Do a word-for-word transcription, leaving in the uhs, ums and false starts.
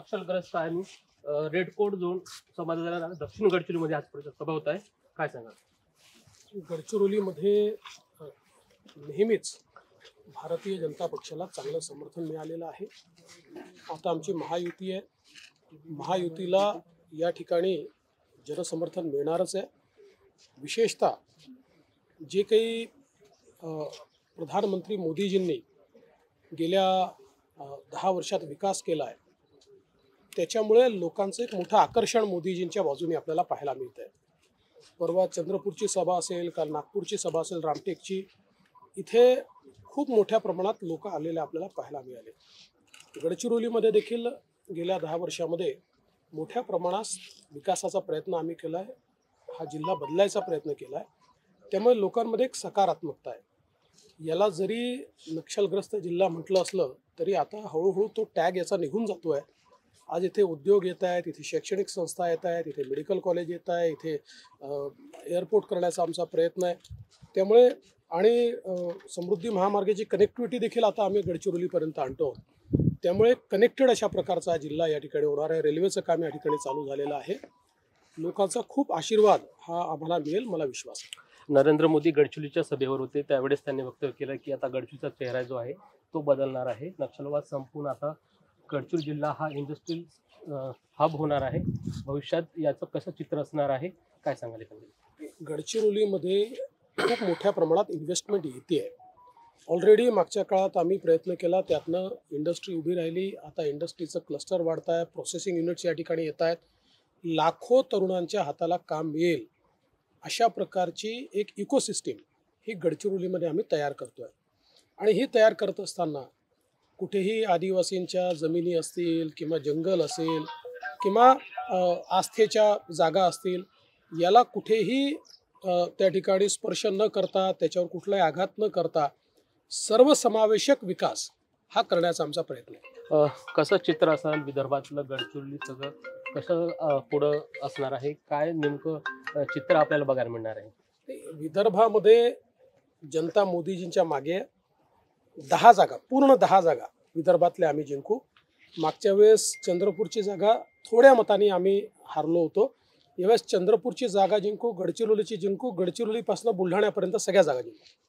नक्षलग्रस्त आणि red coat zone समाजाला दक्षिण गडचिरोलीमध्ये आज सभा होत आहे, काय सांगाल? गडचिरोलीमध्ये नेहमीच भारतीय जनता पक्षाला चांगलं समर्थन मिळालेलं आहे। आता आमची महायुती आहे, महायुतीला या ठिकाणी जनसमर्थन मिळणारच आहे। विशेषतः जे काही प्रधानमंत्री मोदीजींनी गेल्या दहा वर्षात विकास केला आहे त्याच्यामुळे लोकांचं एक मोठं आकर्षण मोदीजींच्या बाजूने आपल्याला पाहायला मिळत आहे। परवा चंद्रपूरची सभा असेल, काल नागपूरची सभा असेल, रामटेकची, इथे खूप मोठ्या प्रमाणात लोक आलेले आपल्याला पाहायला मिळाले। गडचिरोलीमध्ये देखील गेल्या दहा वर्षामध्ये मोठ्या प्रमाणात विकासाचा प्रयत्न आम्ही केला आहे, हा जिल्हा बदलायचा प्रयत्न केला आहे, त्यामुळे लोकांमध्ये एक सकारात्मकता आहे। याला जरी नक्षलग्रस्त जिल्हा म्हटलं असलं तरी आता हळूहळू तो टॅग याचा निघून जातो आहे। आज इथे उद्योग येत आहेत, इथे शैक्षणिक संस्था येत आहेत, इथे मेडिकल कॉलेज येत आहे, इथे एअरपोर्ट करण्याचा आमचा प्रयत्न आहे। त्यामुळे आणि समृद्धी महामार्गाची कनेक्टिव्हिटी देखील आता आम्ही गडचिरोलीपर्यंत आणतो, त्यामुळे कनेक्टेड अशा प्रकारचा जिल्हा या ठिकाणी होणार आहे। रेल्वेचं काम या ठिकाणी चालू झालेलं आहे। लोकांचा खूप आशीर्वाद हा आम्हाला मिळेल, मला विश्वास आहे। नरेंद्र मोदी गडचिरोलीच्या सभेवर होते, त्यावेळेस त्यांनी वक्तव्य केलं की आता गडचिरोलीचा चेहरा जो आहे तो बदलणार आहे, नक्षलवाद संपून आता गडचिरोली जिल्हा हा इंडस्ट्रियल हब होणार आहे। भविष्यात याचं कसं चित्र असणार आहे, काय सांगाल? गडचिरोलीमध्ये खूप मोठ्या प्रमाणात इन्व्हेस्टमेंट येते आहे। ऑलरेडी मागच्या काळात आम्ही प्रयत्न केला, त्यातनं इंडस्ट्री उभी राहिली, आता इंडस्ट्रीचं क्लस्टर वाढत आहे, प्रोसेसिंग युनिट्स या ठिकाणी येत आहेत, लाखो तरुणांच्या हाताला काम मिळेल अशा प्रकारची एक इकोसिस्टीम ही गडचिरोलीमध्ये आम्ही तयार करतो आहे। आणि ही तयार करत असताना कुठेही आदिवासींच्या जमिनी असतील किंवा जंगल असेल किंवा आस्थेच्या जागा असतील, याला कुठेही त्या ठिकाणी स्पर्श न करता, त्याच्यावर कुठलाही आघात न करता सर्वसमावेशक विकास हा करण्याचा आमचा प्रयत्न आहे। कसं चित्र असणार विदर्भातलं गडचिरोली सगळं कसं पुढं असणार आहे, काय नेमकं चित्र आपल्याला बघायला मिळणार आहे? विदर्भामध्ये जनता मोदीजींच्या मागे दहा जागा, पूर्ण दहा जागा विदर्भातल्या आम्ही जिंकू। मागच्या वेळेस चंद्रपूरची जागा थोड्या मताने आम्ही हारलो होतो, यावेळेस चंद्रपूरची जागा जिंकू, गडचिरोलीची जिंकू, गडचिरोलीपासून बुलढाण्यापर्यंत सगळ्या जागा जिंकू।